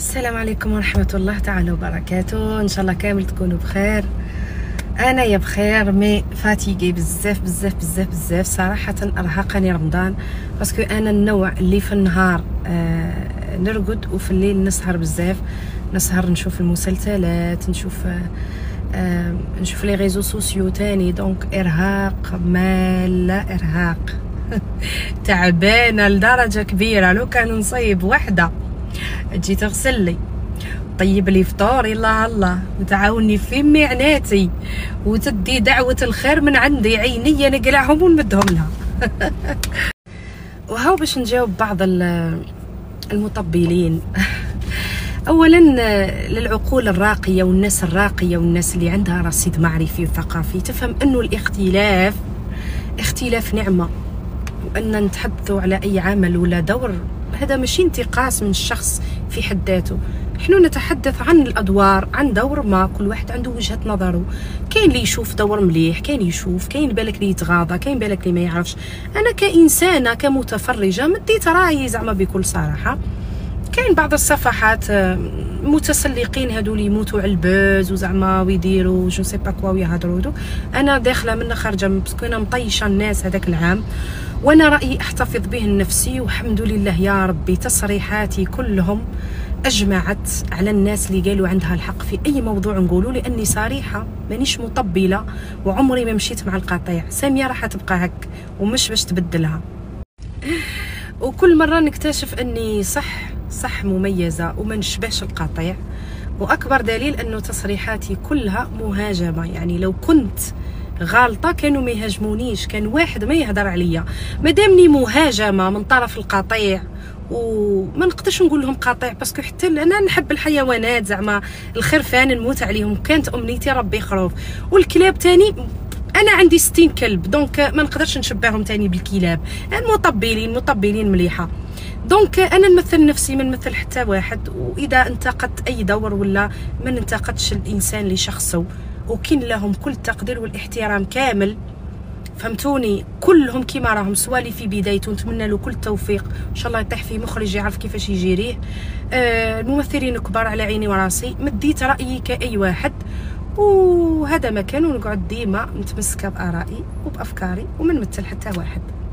السلام عليكم ورحمة الله تعالى وبركاته. ان شاء الله كامل تكونوا بخير. انا يا بخير مي فاتيكي بزاف بزاف بزاف بزاف صراحة. ارهقني رمضان باسكو انا النوع اللي في النهار نرقد وفي الليل نسهر بزاف، نسهر نشوف المسلسلات، نشوف لي ريزو سوسيو تاني. دونك ارهاق مالا ارهاق تعبانه لدرجه كبيره. لو كان نصيب وحده تجي تغسل لي، طيب لي فطور يلا الله، وتعاوني في معناتي، وتدي دعوه الخير من عندي، عينيا نقلعهم ونمدهم لها. وهاو باش نجاوب بعض المطبلين. اولا للعقول الراقيه والناس الراقيه والناس اللي عندها رصيد معرفي وثقافي تفهم انه الاختلاف نعمه، وان نتحدثوا على اي عمل ولا دور هذا ماشي انتقاص من الشخص في حد ذاته. نحن نتحدث عن الادوار، عن دور ما كل واحد عنده وجهه نظره. كاين اللي يشوف دور مليح، كاين بالك اللي يتغاضى، كاين بالك اللي ما يعرفش. انا كانسانه كمتفرجه مديت رايي زعما بكل صراحه. كاين بعض الصفحات متسلقين هادو اللي يموتوا على البوز وزعما ويديروا جو سي با كوا ويهضروا. انا داخله من خارجه باسكو انا مطيشه الناس هذاك العام، وانا رايي احتفظ به لنفسي. والحمد لله يا ربي تصريحاتي كلهم اجمعت على الناس اللي قالوا عندها الحق في اي موضوع نقولوا، لاني صريحه مانيش مطبله وعمري ما مشيت مع القطيع. ساميه راح تبقى هك ومش باش تبدلها. وكل مره نكتشف اني صح مميزه وما نشبهش القطيع. واكبر دليل انه تصريحاتي كلها مهاجمه. يعني لو كنت غالطه كانوا ما يهاجمونيش، كان واحد ما يهضر عليا. مادامني مهاجمه من طرف القطيع وما نقدرش نقول لهم قطيع باسكو حتى انا نحب الحيوانات، زعما الخرفان نموت عليهم، كانت امنيتي ربي خروف. والكلاب تاني انا عندي 60 كلب، دونك ما نقدرش نشبههم تاني بالكلاب. مطبلين مليحه. دونك انا نمثل نفسي، ما نمثل حتى واحد. واذا انتقدت اي دور ولا ما ننتقدش الانسان لشخصه، وكين لهم كل التقدير والاحترام كامل، فهمتوني؟ كلهم كيما راهم، سوالي في بدايته نتمنى له كل التوفيق، ان شاء الله يطيح فيه مخرج يعرف كيفاش يجيريه. الممثلين كبار على عيني وراسي، مديت رايي كاي واحد، وهذا مكان ونقعد ديما متمسكه بارائي وبافكاري وما نمثل حتى واحد.